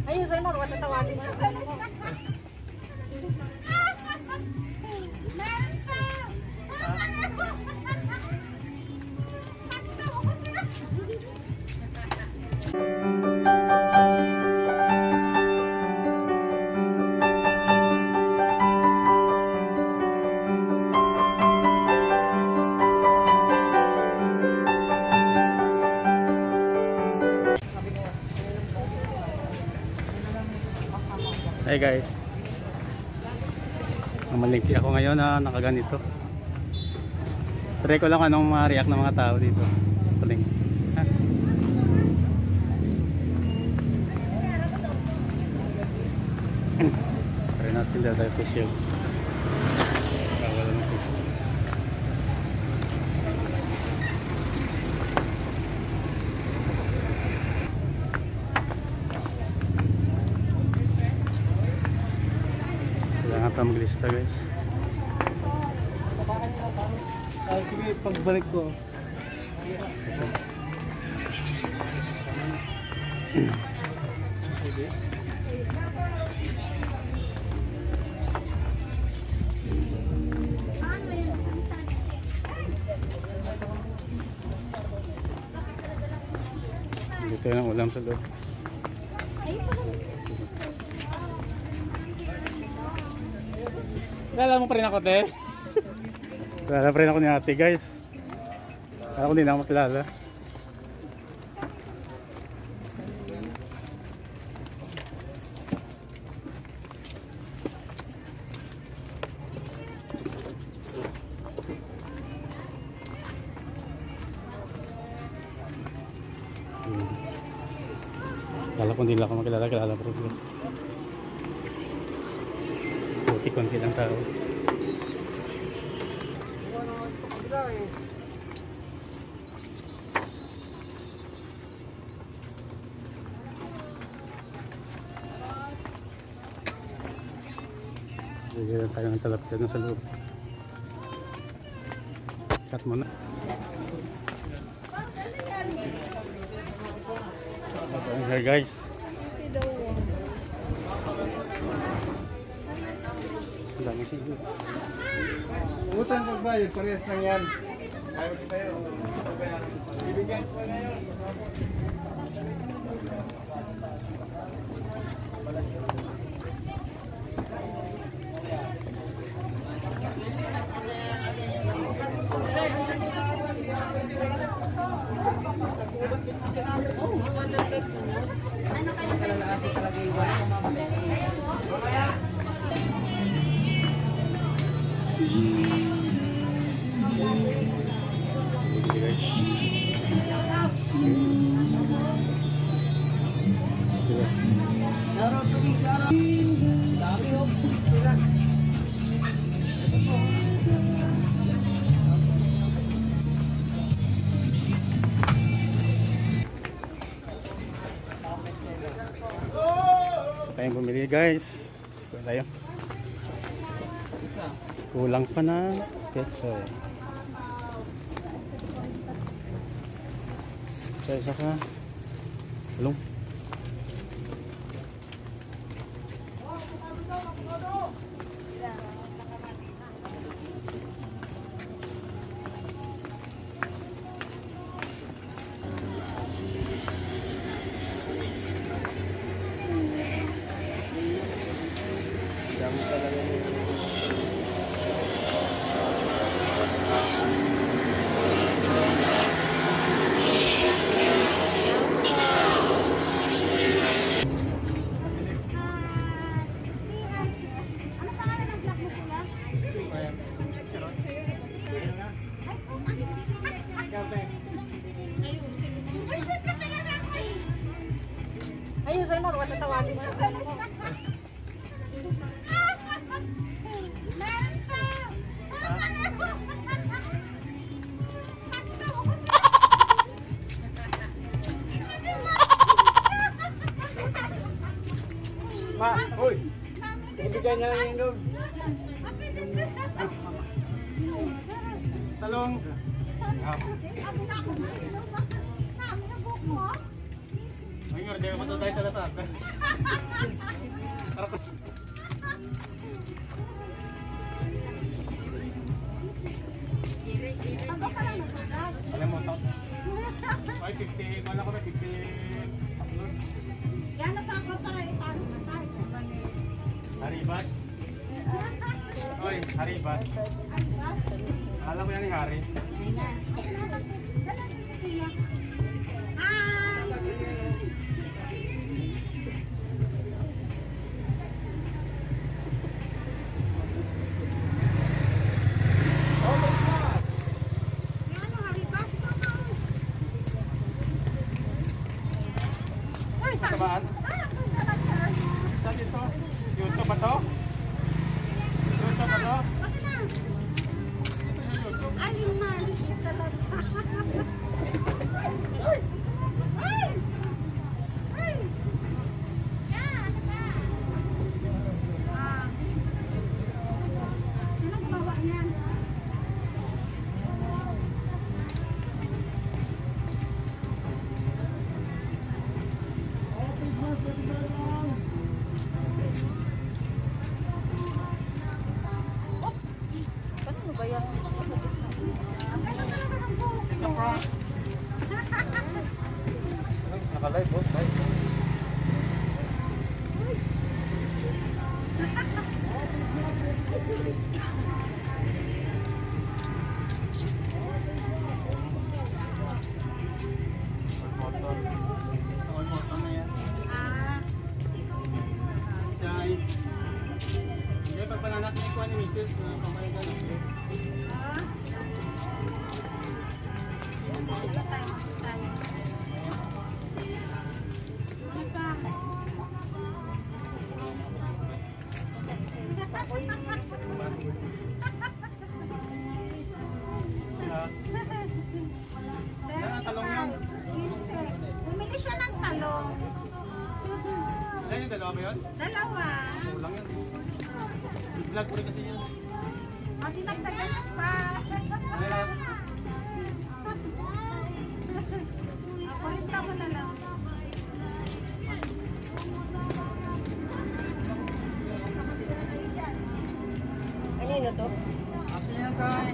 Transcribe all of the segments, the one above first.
Ayun sa'yo mo, wala tawagin mo. Hey guys, namalingki ako ngayon na nakaganito. Try ko lang anong ma-react ng mga tao dito. Palingki. Try natin dahil tayo fish yun. Wala ng fish. Kailangan pa maglista guys. Sige, pagbalik ko. Dito yung ulam sa loob. Kilala mo pa rin ako, te? Kilala pa rin ako ni ate, guys. Ako hindi na ako makilala. Kala ko hindi lang ako makilala, kilala pa rin. Konti lang tao. Bigyan tayo ng talap dyan sa loob. Cut mo na. Okay guys. Ang dami siya. Utang pagbayad, parehas lang yan. Ayaw ko sa'yo. Bibigyan ko na yun. Tayong bumili guys. Tayo. Kulang pa na ketchup. Isa ka. Tulong. Ayun sa'yo mo, wala tawagin mo. Ma, uy! Ibigay niya lang yung talong. Ay nga, Hindi mo tayo sa lahat. Alam mo, ay 50, wala ko na 50. Yan na pa ako para ipano matay. Haribas. Oy, Haribas. Alam ko yan ni Hari. Tabaan? Saan dito? YouTube ba to? YouTube ba to? Ano ba yan? It's a prank. Naka-live po. Live. Chay. Hindi, pag pananak na ikuha ni Mrs. Pamayin ka lang. Talong yan. Bumili siya ng talong. Yan yung dalawa ba yun? Dalawa. Kulang yan. I-vlog ko rin kasi yun. Dinagdagan pa. Ayan. Kurinta mo na lang. Kanino to? Asin yan tayo.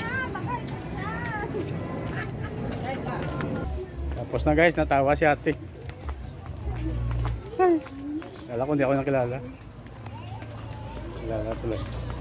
Tapos na guys, natawa si ate. Ay. Kala ko hindi ako nakilala. Kilala tuloy.